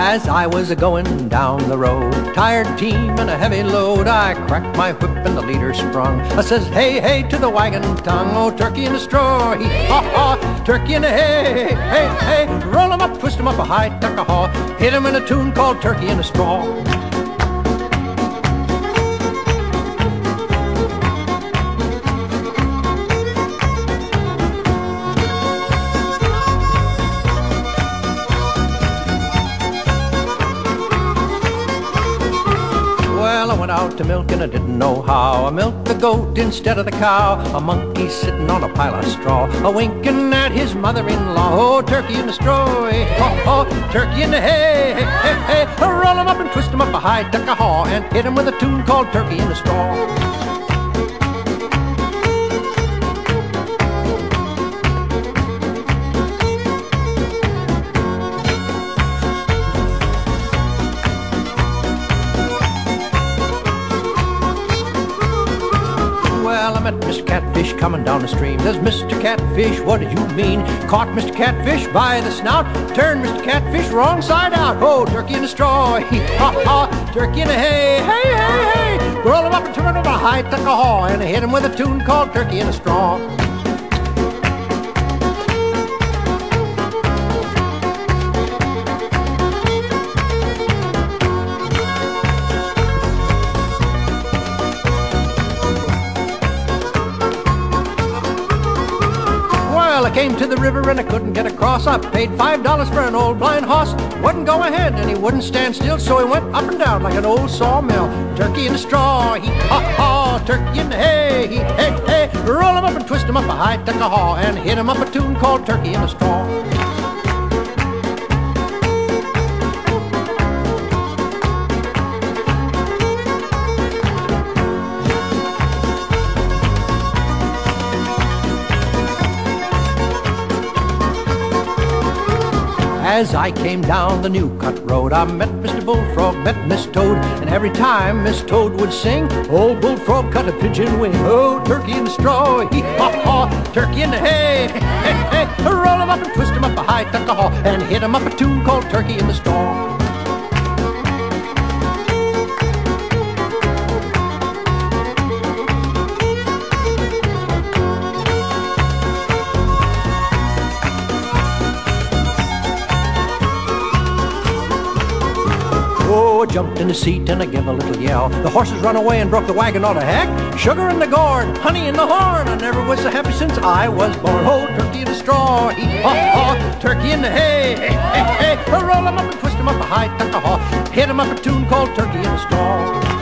As I was a-going down the road, tired team and a heavy load, I cracked my whip and the leader sprung. I says, hey, hey, to the wagon tongue, oh, turkey in the straw, hee-haw-haw, turkey in the hay, hey, hey, roll 'em up, twist 'em up a high-tuck-a-haw, hit 'em in a tune called Turkey in the Straw. Well, I went out to milk and I didn't know how. I milked the goat instead of the cow. A monkey sitting on a pile of straw, a winking at his mother-in-law. Oh, turkey in the straw, hey, ho, ho, turkey in the hay, hey, hey, hey. Roll 'em up and twist 'em up a high-tuck-a-haw, and hit 'em with a tune called Turkey in the Straw. Well, I met Mr. Catfish coming down the stream. Says, Mr. Catfish, what did you mean? Caught Mr. Catfish by the snout, turned Mr. Catfish wrong side out. Oh, turkey in the straw, hee-haw-haw, turkey in the hay, hey, hey, hey. Roll him up and turn him over a high-tuck-a-haw, and hit him with a tune called Turkey in the Straw. Well, I came to the river and I couldn't get across. I paid $5 for an old blind horse. Wouldn't go ahead and he wouldn't stand still, so he went up and down like an old sawmill. Turkey in the straw, hee-haw-haw, turkey in the hay, hey, hey. Roll him up and twist him up a high-tuck-a-haw, and hit him up a tune called Turkey in the Straw. As I came down the new cut road, I met Mr. Bullfrog, met Miss Toad, and every time Miss Toad would sing, old Bullfrog cut a pigeon wing. Oh, turkey in the straw, hee-haw-haw, turkey in the hay, hey, hey, hey. Roll him up and twist him up a high-tuck-a-haw, and hit him up a tune called Turkey in the Straw. Oh, I jumped in the seat and I gave a little yell. The horses run away and broke the wagon all to heck. Sugar in the gourd, honey in the horn. I never was so happy since I was born. Oh, turkey in the straw, hee-haw-haw, turkey in the hay, hey, hey, hey. Roll him up and twist him up a high-tuck-a-haw, hit him up a tune called Turkey in the Straw.